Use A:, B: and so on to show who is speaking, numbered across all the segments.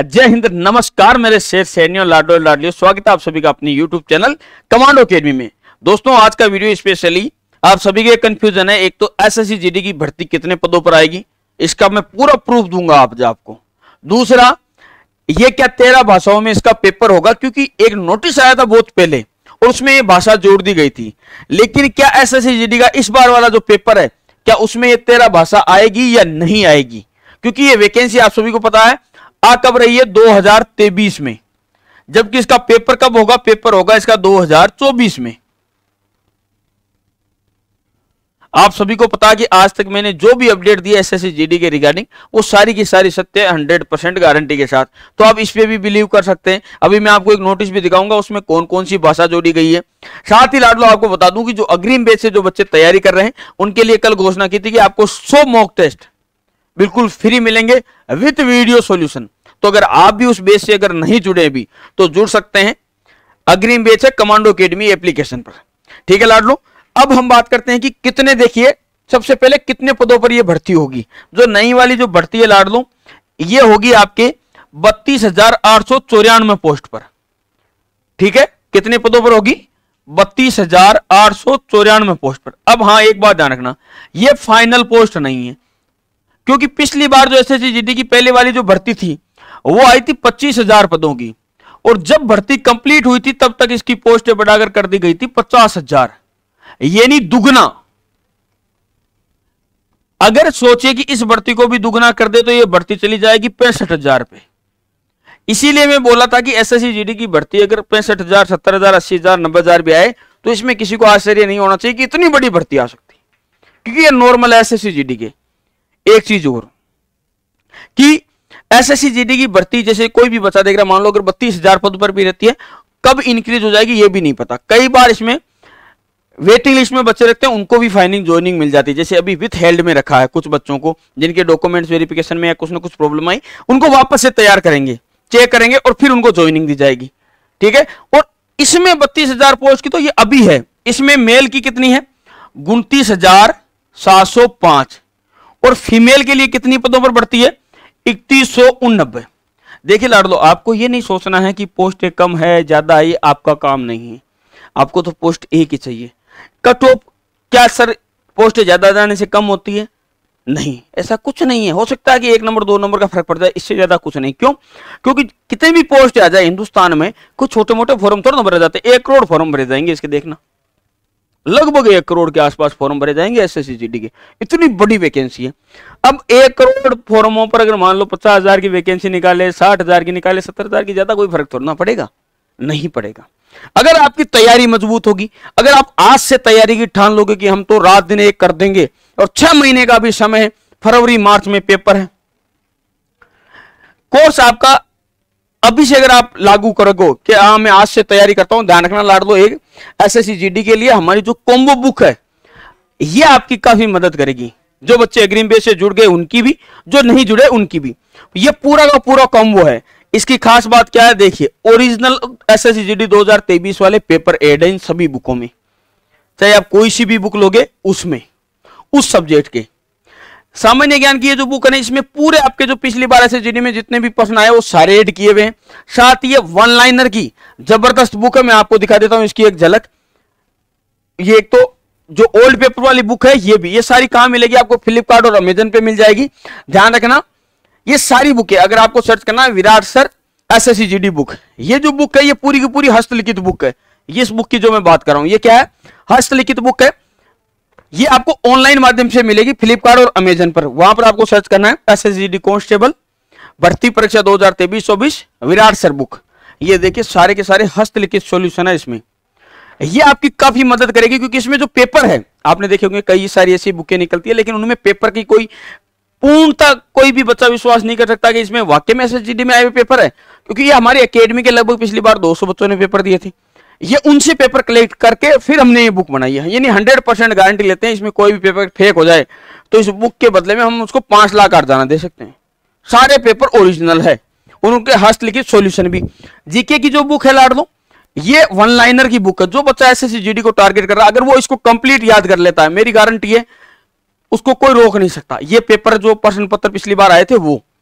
A: जय हिंद, नमस्कार मेरे शेर सैनियों, लाडो लाडलियों, स्वागत है आप सभी का अपनी यूट्यूब चैनल कमांडो अकेडमी में। दोस्तों, आज का वीडियो स्पेशली आप सभी के कंफ्यूजन है। एक तो एसएससी जीडी की भर्ती कितने पदों पर आएगी, इसका मैं पूरा प्रूफ दूंगा आपको। दूसरा, ये क्या 13 भाषाओं में इसका पेपर होगा, क्योंकि एक नोटिस आया था बहुत पहले और उसमें ये भाषा जोड़ दी गई थी। लेकिन क्या एसएससी जीडी का इस बार वाला जो पेपर है, क्या उसमें ये 13 भाषा आएगी या नहीं आएगी? क्योंकि ये वैकेंसी आप सभी को पता है आ कब रही है, 2023 में, जबकि इसका पेपर कब होगा? पेपर होगा इसका 2024 में। आप सभी को पता है कि आज तक मैंने जो भी अपडेट दिया एसएससी जीडी के रिगार्डिंग, वो सारी की सारी सत्य 100% गारंटी के साथ, तो आप इस पे भी बिलीव कर सकते हैं। अभी मैं आपको एक नोटिस भी दिखाऊंगा, उसमें कौन कौन सी भाषा जोड़ी गई है। साथ ही लाडलो आपको बता दूं कि जो अग्रिम बैच से जो बच्चे तैयारी कर रहे हैं, उनके लिए कल घोषणा की थी कि आपको 100 मॉक टेस्ट बिल्कुल फ्री मिलेंगे विद वीडियो सॉल्यूशन। तो अगर आप भी उस बेस से अगर नहीं जुड़े भी तो जुड़ सकते हैं। अग्रिम बेस है कमांडो अकेडमी एप्लीकेशन पर। ठीक है लाडलो, अब हम बात करते हैं कि कितने, देखिए सबसे पहले कितने पदों पर यह भर्ती होगी। जो नई वाली जो भर्ती है लाडलो, ये होगी आपके 32,894 पोस्ट पर। ठीक है, कितने पदों पर होगी? 32,894 पोस्ट पर। अब हाँ, एक बात ध्यान रखना, यह फाइनल पोस्ट नहीं है, क्योंकि पिछली बार जो एसएससी जीडी की पहले वाली जो भर्ती थी वो आई थी 25,000 पदों की, और जब भर्ती कंप्लीट हुई थी तब तक इसकी पोस्टें बढ़ाकर कर दी गई थी 50,000, यानी दुगना। अगर सोचे कि इस भर्ती को भी दुगना कर दे तो ये भर्ती चली जाएगी 65,000 पे। इसीलिए मैं बोला था कि एसएससी जीडी की भर्ती अगर 65,000, 70,000, 80,000, 90,000 भी आए तो इसमें किसी को आश्चर्य नहीं होना चाहिए कि इतनी बड़ी भर्ती आ सकती, क्योंकि ये नॉर्मल है एसएससी जीडी के। एक चीज और कि एसएससी जीडी की भर्ती जैसे कोई भी बच्चा देख रहा, मान लो अगर 32,000 पद पर भी रहती है, कब इंक्रीज हो जाएगी ये भी नहीं पता। कई बार इसमें वेटिंग लिस्ट में बच्चे रखते हैं, उनको भी फाइनिंग ज्वाइनिंग मिल जाती है। जैसे अभी विथ हेल्ड में रखा है कुछ बच्चों को, जिनके डॉक्यूमेंट्स वेरिफिकेशन में या कुछ ना कुछ प्रॉब्लम आई, उनको वापस से तैयार करेंगे, चेक करेंगे और फिर उनको ज्वाइनिंग दी जाएगी। ठीक है, और इसमें 32,000 पोस्ट की तो ये अभी है। इसमें मेल की कितनी है? 29,705, और फीमेल के लिए कितनी पदों पर बढ़ती है? 3189। देखिए लाडलो, आपको ये नहीं सोचना है कि पोस्ट कम है ज्यादा है, आपका काम नहीं है। आपको तो पोस्ट एक ही चाहिए। कट ऑफ क्या सर पोस्ट ज्यादा जाने से कम होती है? नहीं, ऐसा कुछ नहीं है। हो सकता है कि 1 नंबर 2 नंबर का फर्क पड़ जाए, इससे ज्यादा कुछ नहीं। क्यों? क्योंकि कितने भी पोस्ट आ जाए हिंदुस्तान में, कुछ छोटे मोटे फॉर्म थोड़ा भरे जाते हैं। 1 करोड़ फॉर्म भरे जाएंगे इसके, देखना लगभग 1 करोड़ के आसपास फॉर्म भरे जाएंगे एसएससी जीडी के। इतनी बड़ी वैकेंसी है। अब 1 करोड़ फॉर्मों पर अगर मान लो 50,000 की वैकेंसी निकाले, 60,000 की निकाले, 70,000 की, ज्यादा कोई फर्क थोड़ा ना पड़ेगा? नहीं पड़ेगा। अगर आपकी तैयारी मजबूत होगी, अगर आप आज से तैयारी की ठान लोगे कि हम तो रात दिन एक कर देंगे, और 6 महीने का भी समय है, फरवरी मार्च में पेपर है, कोर्स आपका अभी से अगर आप लागू करोगे कि हाँ मैं आज से तैयारी करता हूं। ध्यान रखना लाडलो, एक एसएससी जीडी के लिए हमारी जो कॉम्बो बुक है ये आपकी काफी मदद करेगी। जो बच्चे अग्रिम बेस से जुड़ गए उनकी भी, जो नहीं जुड़े उनकी भी, ये पूरा का पूरा कॉम्बो है। इसकी खास बात क्या है? देखिए, ओरिजिनल एसएससी जीडी 2023 वाले पेपर ऐड है इन सभी बुकों में, चाहे आप कोई सी भी बुक लोगे उसमें, उस सब्जेक्ट के। सामान्य ज्ञान की ये जो बुक है ना, इसमें पूरे आपके जो पिछली बार एसएससी जीडी में जितने भी प्रश्न आए वो सारे ऐड किए हुए हैं। साथ ही ये 1 लाइनर की जबरदस्त बुक है, मैं आपको दिखा देता हूं इसकी एक झलक। ये एक तो जो ओल्ड पेपर वाली बुक है ये भी, ये सारी कहां मिलेगी आपको? फ्लिपकार्ट और अमेजन पे मिल जाएगी। ध्यान रखना, ये सारी बुक है। अगर आपको सर्च करना है Virat sir SSC GD book, ये जो बुक है ये पूरी की पूरी हस्तलिखित बुक है। ये इस बुक की जो मैं बात कर रहा हूं ये क्या है? हस्तलिखित बुक है। ये आपको ऑनलाइन माध्यम से मिलेगी फ्लिपकार्ट और अमेजन पर। वहां पर आपको सर्च करना है एसएससी जीडी कांस्टेबल भर्ती परीक्षा 2023-24 विराट सर बुक। ये देखिए सारे के सारे हस्तलिखित सॉल्यूशन है इसमें। ये आपकी काफी मदद करेगी, क्योंकि इसमें जो पेपर है, आपने देखे होंगे कई सारी ऐसी बुकें निकलती है, लेकिन उनमें पेपर की कोई पूर्णता कोई भी बच्चा विश्वास नहीं कर सकता कि इसमें वाकई में एसएससी जीडी में आए हुए पेपर है, क्योंकि ये हमारी एकेडमी के लगभग पिछली बार 200 बच्चों ने पेपर दिए थे। ये उनसे पेपर कलेक्ट करके फिर हमने ये बुक बनाई है, यानी 100% गारंटी लेते हैं इसमें कोई भी पेपर फेक हो जाए तो इस बुक के बदले में हम उसको 5 लाख अर्जाना दे सकते हैं। सारे पेपर ओरिजिनल है, उनके हस्तलिखित सॉल्यूशन भी। जीके की जो बुक है लाडलो, ये 1 लाइनर की बुक है। जो बच्चा एसएससी जीडी को टारगेट कर रहा है, अगर वो इसको कंप्लीट याद कर लेता है, मेरी गारंटी है उसको कोई रोक नहीं सकता। ये पेपर जो प्रश्न पत्र पिछली बार आए थे वो,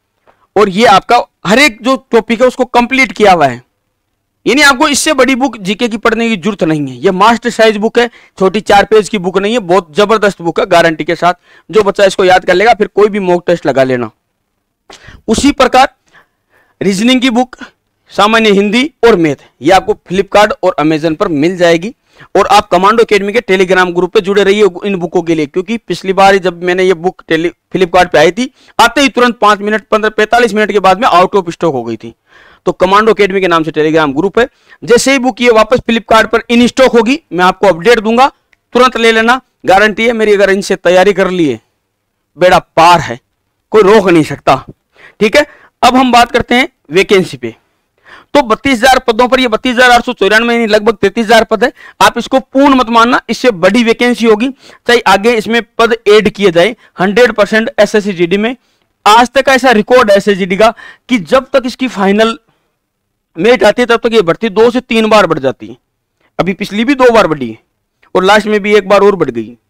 A: और ये आपका हर एक जो टॉपिक है उसको कंप्लीट किया हुआ है, यानी आपको इससे बड़ी बुक जीके की पढ़ने की जरूरत नहीं है। ये मास्टर साइज बुक है, छोटी 4 पेज की बुक नहीं है, बहुत जबरदस्त बुक है गारंटी के साथ। जो बच्चा इसको याद कर लेगा फिर कोई भी मॉक टेस्ट लगा लेना। उसी प्रकार रीजनिंग की बुक, सामान्य हिंदी और मैथ, ये आपको फ्लिपकार्ट और अमेजन पर मिल जाएगी। और आप कमांडो एकेडमी के टेलीग्राम ग्रुप पे जुड़े रहिए इन बुकों के लिए, क्योंकि पिछली बार जब मैंने ये बुक फ्लिपकार्ट पे आई थी, आते ही तुरंत 5 मिनट 45 मिनट के बाद में आउट ऑफ स्टॉक हो गई थी। तो कमांडो एकेडमी के नाम से टेलीग्राम ग्रुप है, जैसे ही बुक ये वापस फ्लिपकार्ट पर इन स्टॉक होगी मैं आपको अपडेट दूंगा, तुरंत ले लेना, गारंटी है मेरी। अगर इनसे तैयारी कर लिए बेड़ा पार है, कोई रोक नहीं सकता। ठीक है, अब हम बात करते हैं वैकेंसी पे। तो 32,000 पदों पर, ये 32,894 लगभग 33,000 पद है। आप इसको पूर्ण मत मानना, इससे बड़ी वैकेंसी होगी, चाहे आगे इसमें पद ऐड किए जाए। 100% एसएससी जीडी में आज तक ऐसा रिकॉर्ड है एसएससी जीडी का कि जब तक इसकी फाइनल मेरिट आती है तब तक ये बढ़ती 2 से 3 बार बढ़ जाती है। अभी पिछली भी 2 बार बढ़ी है और लास्ट में भी 1 बार और बढ़ गई।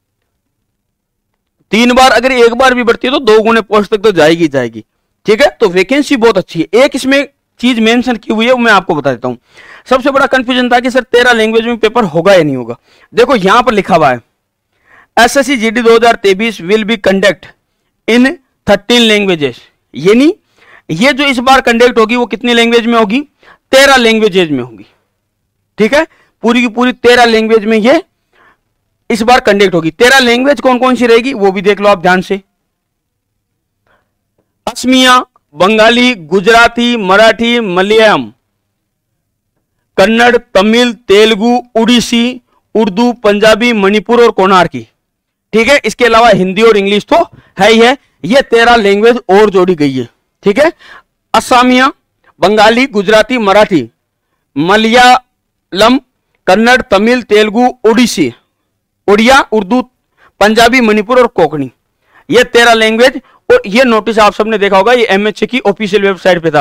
A: 3 बार, अगर 1 बार भी बढ़ती है तो 2 गुने पोस्ट तक तो जाएगी जाएगी। ठीक है, तो वैकेंसी बहुत अच्छी है। एक इसमें चीज मेंशन की हुई है, मैं आपको बता देता हूं। सबसे बड़ा कंफ्यूजन था कि सर 13 लैंग्वेज में पेपर होगा या नहीं होगा। देखो यहां पर लिखा हुआ है SSC GD 2023 will be conduct in 13 languages, यानी ये जो इस बार कंडक्ट होगी वो कितनी लैंग्वेज में होगी, 13 लैंग्वेजेज में होगी। ठीक है, पूरी की पूरी 13 लैंग्वेज में ये इस बार कंडक्ट होगी। 13 लैंग्वेज कौन कौन सी रहेगी वो भी देख लो आप ध्यान से। असमिया, बंगाली, गुजराती, मराठी, मलयालम, कन्नड़, तमिल, तेलुगु, उड़ीसी, उर्दू, पंजाबी, मणिपुर और कोणार्की। ठीक है, इसके अलावा हिंदी और इंग्लिश तो है ही है। ये 13 लैंग्वेज और जोड़ी गई है। ठीक है, असमिया, बंगाली, गुजराती, मराठी, मलयालम, कन्नड़, तमिल, तेलुगु, उड़ीसी, उड़िया, उर्दू, पंजाबी, मणिपुर और कोंकणी, ये 13 लैंग्वेज। और ये नोटिस आप सबने देखा होगा, ये एमएचए की ऑफिशियल वेबसाइट पे था।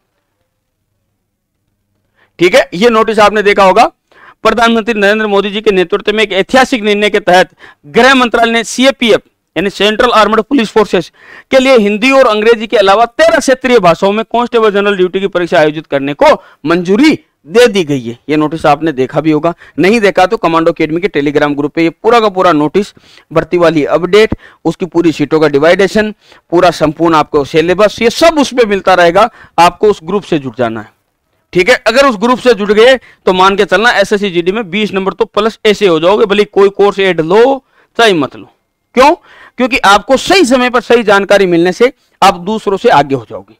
A: ठीक है, ये नोटिस आपने देखा होगा। प्रधानमंत्री नरेंद्र मोदी जी के नेतृत्व में एक ऐतिहासिक निर्णय के तहत गृह मंत्रालय ने सीएपीएफ यानी सेंट्रल आर्मड पुलिस फोर्सेस के लिए हिंदी और अंग्रेजी के अलावा 13 क्षेत्रीय भाषाओं में कांस्टेबल जनरल ड्यूटी की परीक्षा आयोजित करने को मंजूरी दे दी गई है। ये नोटिस आपने देखा भी होगा, नहीं देखा तो कमांडो एकेडमी के टेलीग्राम ग्रुप पे ये पूरा का पूरा नोटिस, भर्ती वाली अपडेट, उसकी पूरी सीटों का डिवाइडेशन, पूरा संपूर्ण आपको सिलेबस, ये सब उसमें मिलता रहेगा। आपको उस ग्रुप से जुड़ जाना है। ठीक है, अगर उस ग्रुप से जुड़ गए तो मान के चलना एसएससी जीडी में 20 नंबर तो प्लस ऐसे हो जाओगे, भले कोई कोर्स ऐड लो चाहे मत लो। क्यों? क्योंकि आपको सही समय पर सही जानकारी मिलने से आप दूसरों से आगे हो जाओगे।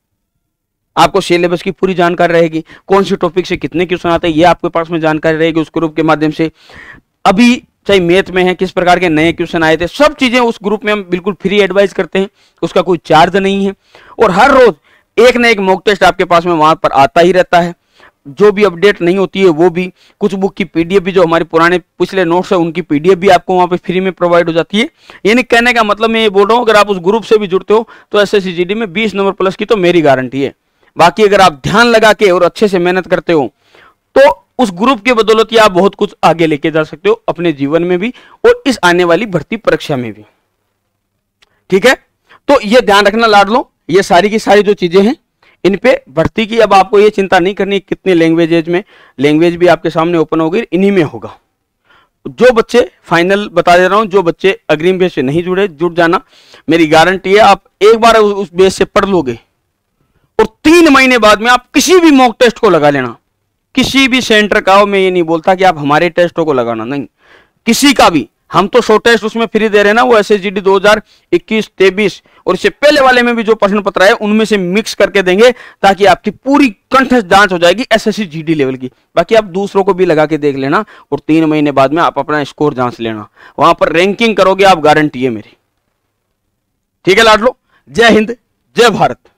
A: आपको सिलेबस की पूरी जानकारी रहेगी, कौन सी टॉपिक से कितने क्वेश्चन आते हैं ये आपके पास में जानकारी रहेगी उस ग्रुप के माध्यम से। अभी चाहे मैथ में है किस प्रकार के नए क्वेश्चन आए थे, सब चीजें उस ग्रुप में हम बिल्कुल फ्री एडवाइस करते हैं, उसका कोई चार्ज नहीं है। और हर रोज एक ना एक मॉक टेस्ट आपके पास में वहां पर आता ही रहता है। जो भी अपडेट नहीं होती है वो भी, कुछ बुक की पीडीएफ भी, जो हमारे पुराने पिछले नोट्स है उनकी पीडीएफ भी आपको वहां पे फ्री में प्रोवाइड हो जाती है। यानी कहने का मतलब मैं ये बोल रहा हूं, अगर आप उस ग्रुप से भी जुड़ते हो तो एसएससी जीडी में 20 नंबर प्लस की तो मेरी गारंटी है। बाकी अगर आप ध्यान लगा के और अच्छे से मेहनत करते हो तो उस ग्रुप के बदौलत ही आप बहुत कुछ आगे लेके जा सकते हो अपने जीवन में भी और इस आने वाली भर्ती परीक्षा में भी। ठीक है, तो ये ध्यान रखना लाडलो, ये सारी की सारी जो चीजें हैं इन पे भर्ती की अब आपको ये चिंता नहीं करनी कितने लैंग्वेजेज में, लैंग्वेज भी आपके सामने ओपन होगी, इन्हीं में होगा। जो बच्चे, फाइनल बता दे रहा हूं, जो बच्चे अग्रिम बेस से नहीं जुड़े, जुड़ जाना, मेरी गारंटी है आप एक बार उस बेस से पढ़ लोगे और 3 महीने बाद में आप किसी भी मॉक टेस्ट को लगा लेना। किसी भी सेंटर का हो, मैं ये नहीं बोलता कि आप हमारे टेस्टों को लगाना, नहीं, किसी का भी। हम तो 100 टेस्ट उसमें फ्री दे रहे हैं ना, वो एसएससी जीडी 2021-23 और इससे पहले वाले में भी जो प्रश्न पत्र है उनमें से मिक्स करके देंगे, ताकि आपकी पूरी कंठस्थ जांच हो जाएगी एसएससी जीडी लेवल की। बाकी आप दूसरों को भी लगा के देख लेना और 3 महीने बाद में आप अपना स्कोर जांच लेना, वहां पर रैंकिंग करोगे आप, गारंटी है मेरी। ठीक है लाडलो, जय हिंद, जय भारत।